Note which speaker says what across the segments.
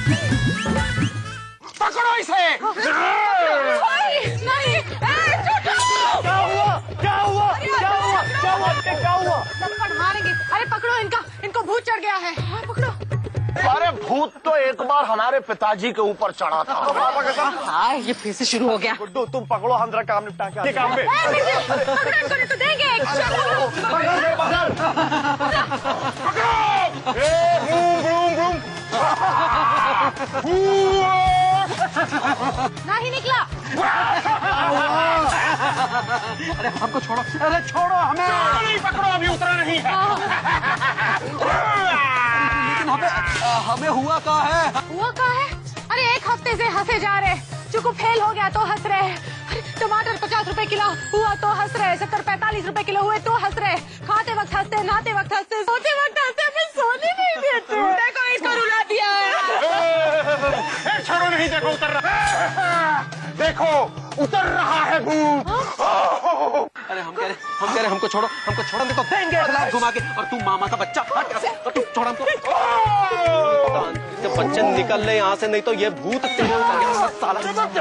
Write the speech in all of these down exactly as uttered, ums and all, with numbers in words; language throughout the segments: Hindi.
Speaker 1: पकड़ो इसे।
Speaker 2: नहीं,
Speaker 1: क्या हुआ क्या हुआ क्या हुआ क्या हुआ क्या हुआ?
Speaker 2: थप्पड़ मारेंगे। अरे पकड़ो इनका, इनको भूत चढ़ गया है। हाँ, पकड़ो।
Speaker 1: अरे भूत तो एक बार हमारे पिताजी के ऊपर चढ़ा था।
Speaker 2: हाँ, ये फिर से शुरू हो गया।
Speaker 1: गुड्डू तुम पकड़ो, हम जरा काम निपटा के काम पे।
Speaker 2: पकड़ो इनको, नहीं तो देंगे। नहीं निकला।
Speaker 1: अरे हमको छोड़ो, अरे छोड़ो हमें। नहीं पकड़ो, अभी उतरा नहीं है। लेकिन हमें हमें हुआ क्या है?
Speaker 2: हुआ क्या है? अरे एक हफ्ते से हंसे जा रहे, चुकू फेल हो गया तो हंस रहे, टमाटर पचास रुपए किलो हुआ तो हंस रहे, शक्कर पैंतालीस रुपए किलो हुए तो हंस रहे, खाते वक्त हंसते, नहाते वक्त हंसते, सोते वक्त हंसते, फिर सोने नहीं देते। देखो इसको रुला दिया है।
Speaker 1: छोड़ो नहीं, देखो उतर रहा, देखो उतर रहा है भूत।
Speaker 3: अरे हम कह रहे हम कह रहे हमको छोड़ो, हमको छोड़ो, नहीं तो देंगे एक लाख घुमा के। और तू मामा का बच्चा, हट यहाँ से, और तू छोड़ हमको। बच्चे निकल ले यहाँ से, नहीं तो ये भूत तेरे उतर गया साला।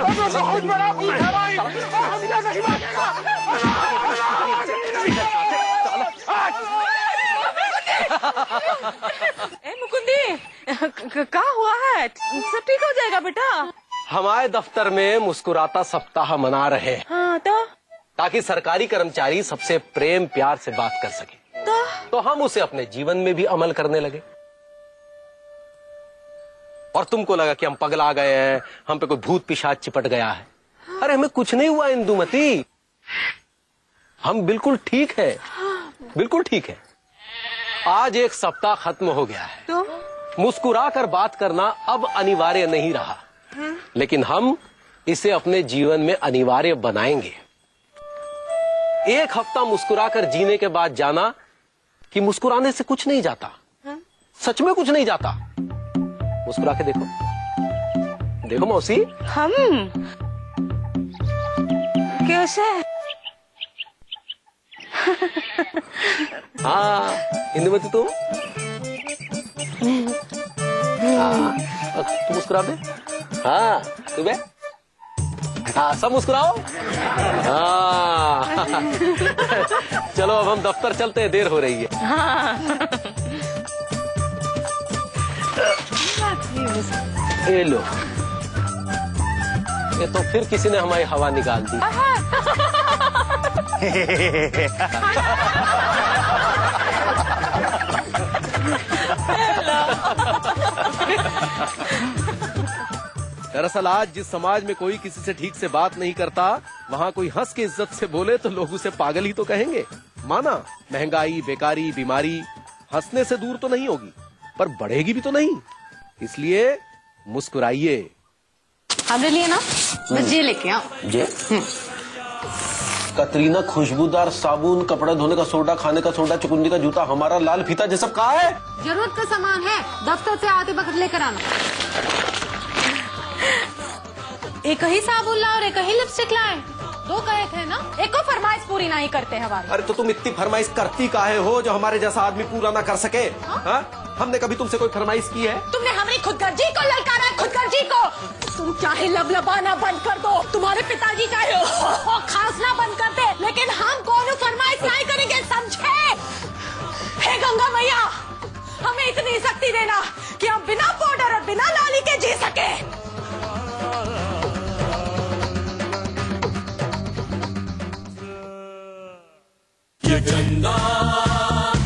Speaker 2: ए मुकुंदी, क्या हुआ है? सब ठीक हो जाएगा बेटा।
Speaker 3: हमारे दफ्तर में मुस्कुराता सप्ताह मना रहे हैं।
Speaker 2: हाँ तो
Speaker 3: ताकि सरकारी कर्मचारी सबसे प्रेम प्यार से बात कर सके।
Speaker 2: तो,
Speaker 3: तो हम उसे अपने जीवन में भी अमल करने लगे। और तुमको लगा कि हम पगला गए हैं, हम पे कोई भूत पिशाच चिपट गया है। अरे हमें कुछ नहीं हुआ इंदुमती, हम बिल्कुल ठीक है, बिल्कुल ठीक है। आज एक सप्ताह खत्म हो गया है,
Speaker 2: तो
Speaker 3: मुस्कुरा कर बात करना अब अनिवार्य नहीं रहा, लेकिन हम इसे अपने जीवन में अनिवार्य बनाएंगे। एक हफ्ता मुस्कुरा कर जीने के बाद जाना कि मुस्कुराने से कुछ नहीं जाता, सच में कुछ नहीं जाता। मुस्कुरा के देखो, देखो मौसी।
Speaker 2: हम कैसे?
Speaker 3: हाँ इंदुमती तुम, हाँ तू मुस्कुरा दे। हाँ तू बे, हाँ सब मुस्कुराओ। हाँ चलो अब हम दफ्तर चलते हैं, देर हो रही है।
Speaker 2: हाँ।
Speaker 3: ये लो, ये तो फिर किसी ने हमारी हवा निकाल दी। दरअसल आज जिस समाज में कोई किसी से ठीक से बात नहीं करता, वहाँ कोई हंस के इज्जत से बोले तो लोग उसे पागल ही तो कहेंगे। माना महंगाई, बेकारी, बीमारी हंसने से दूर तो नहीं होगी, पर बढ़ेगी भी तो नहीं। इसलिए मुस्कुराइए।
Speaker 2: हमने लिए ना, बस ये लेके आओ।
Speaker 3: जे कतरीना खुशबूदार साबुन, कपड़े धोने का सोडा, खाने का सोडा, चुकुंदी का जूता, हमारा लाल फीता, ये सब कहाँ है?
Speaker 2: जरूरत का सामान है, दफ्तर से आते वक्त लेकर आना। एक ही साबुन लाओ और एक ही लिपस्टिक लाए, दो कहे थे ना, एक को फरमाइश पूरी नहीं करते हमारी।
Speaker 3: अरे तो तुम इतनी फरमाइश करती काहे हो जो हमारे जैसा आदमी पूरा ना कर सके?
Speaker 2: हाँ?
Speaker 3: हा? हमने कभी तुमसे कोई फरमाइश की है?
Speaker 2: तुमने हमारी खुदगर्जी को ललकारा है, खुदगर्जी को। तुम चाहे लबलबाना बंद कर दो, तुम्हारे पिताजी चाहे हो, हो, खांसना बंद कर दे, लेकिन हम कोनो फरमाइश नहीं करेंगे, समझे? हे गंगा मैया, हमें इतनी शक्ति देना कि हम बिना पाउडर और बिना लाली के जी सके।
Speaker 4: ये चंदा